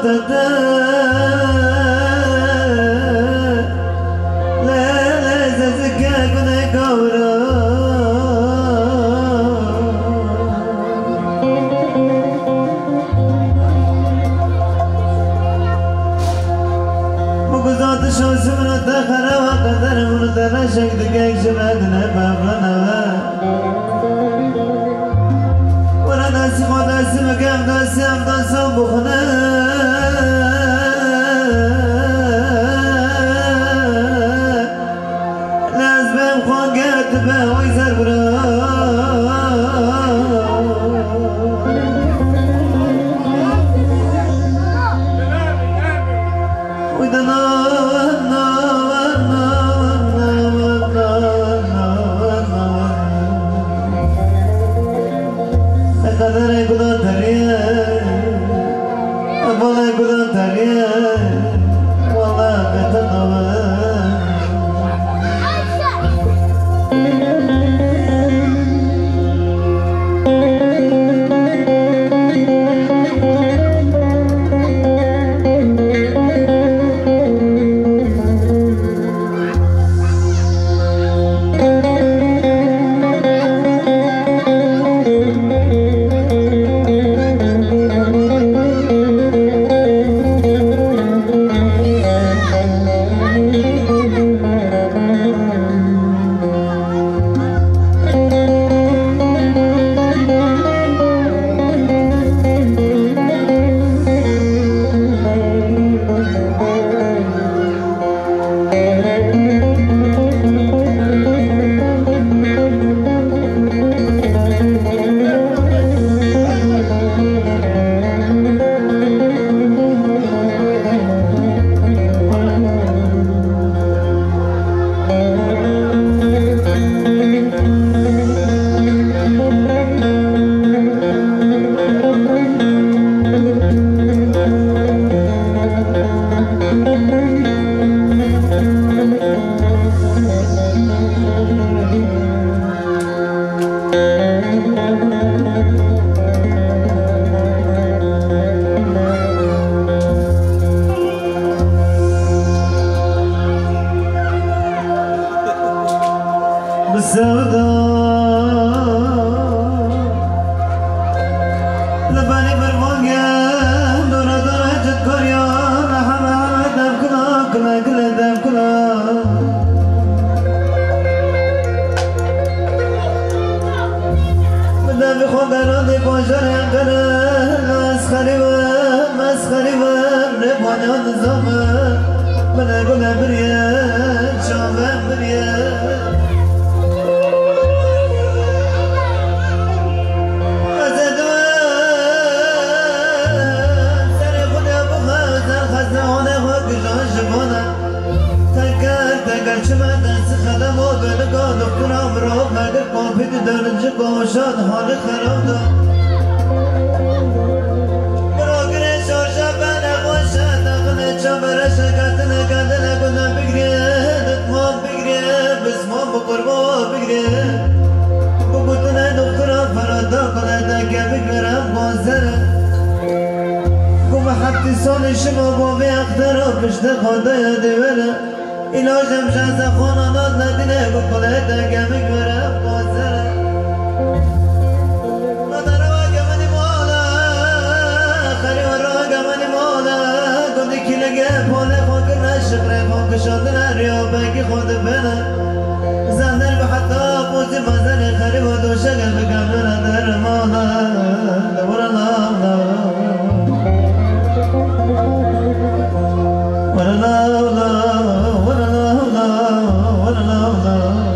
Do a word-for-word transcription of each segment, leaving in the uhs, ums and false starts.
تدا لا لا زكا كنا كورا مقصود شمس من الدخرة وقدر من الدرشك دقيق شمعتنا بابنا دست خود دست مکم دست هم دستم بخونه لازم خوان گرد به وی زر برا وی دنا قدر گلان تریه بالا گلان تریه والا بتنوه بالسوداء لباني برمونيا دورا دورا جد كوريا محمد محمد دم كلا كلا كلا دم كلا بدم بخوض رادي بوجر ينقل مسخري و مسخري و رباني ونظام بنا قولا بريا شامن بريا دکترم را مگر کافی درنج گوشاد حال خراب دا براگر شارشا بنا خوشا دخل چمرش کتن کتن گناه بگریه دتمام بگریه بسمام بقربا بگریه بگوتنه دکترم فرادا کنه دکه بگرم بازره گم حتی سال شما با بی اخترا پشت خانده یادی بره ایلاجم شهز خانانات ندینه بکنه دکه بگرم بازره مادر واقع منی مالا خری و راقع منی مالا گندی کلگه پاله خاک نشقره خاک شادنه ریا بگی خود بینه زندر به حتی پوزی مزنه خری و دوشگه بگم در مالا دور الله ور الله ور الله ور الله ور الله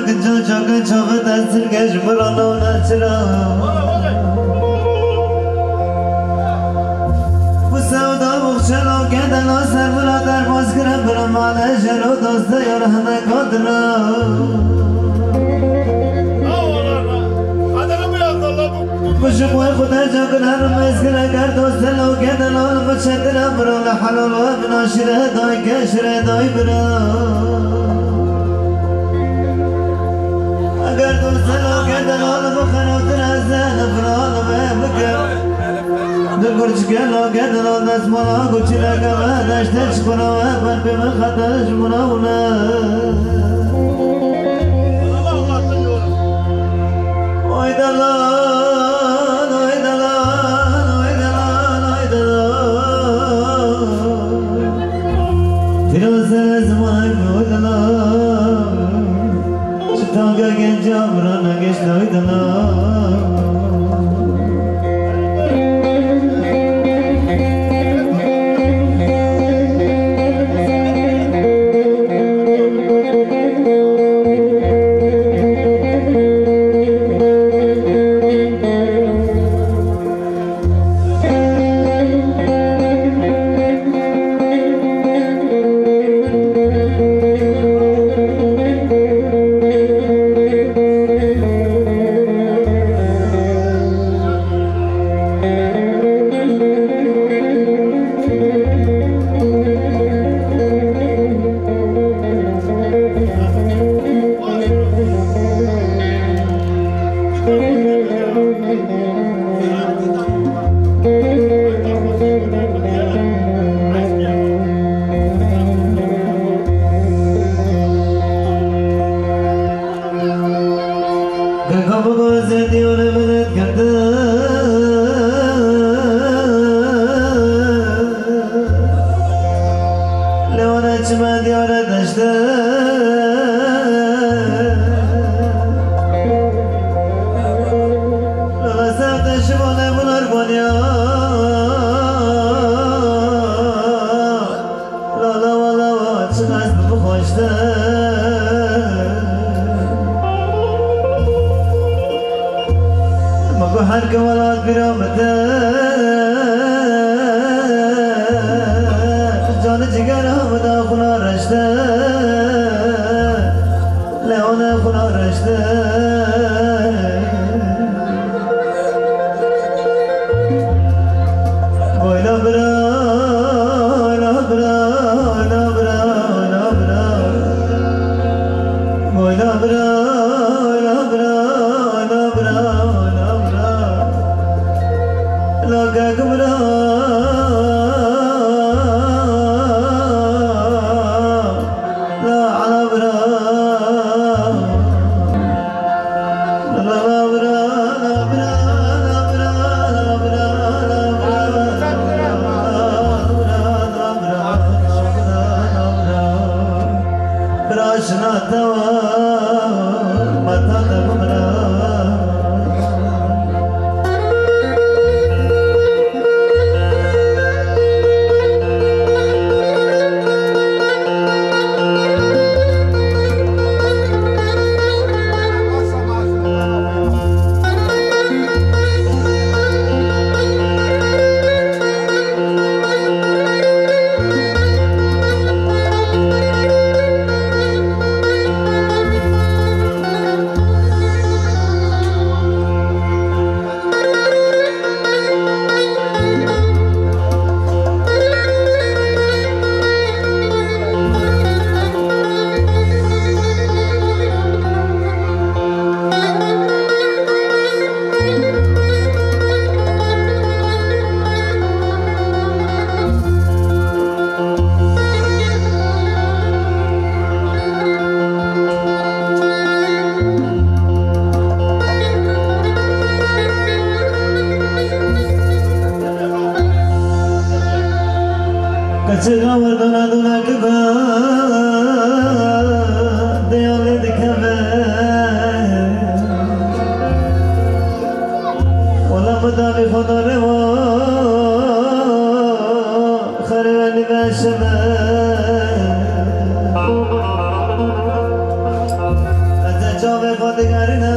کنجا چاکن چاوه تنسل کش برانا و نچرا و سودا بخشلا کدنا سر برا در باز کرم برا ماله شرو دوسته یار همه کادنا بشبوه خدا جاکن هر مسکره کرد دوسته لو کدنا بچندرم برا لحلال و بناشره دای کشره دای برا اگر دوست لوگه دلال بخنوتر از زن فرال بکر در گرچگه لوگه دلال دست مالا گوچی رکمه دشته چکنوه بر بیم خطرش مناونه اوی دلال اوی دلال اوی دلال اوی دلال فیروزه زمان اوی دلال Tanga genca burana geç doydana دگرنا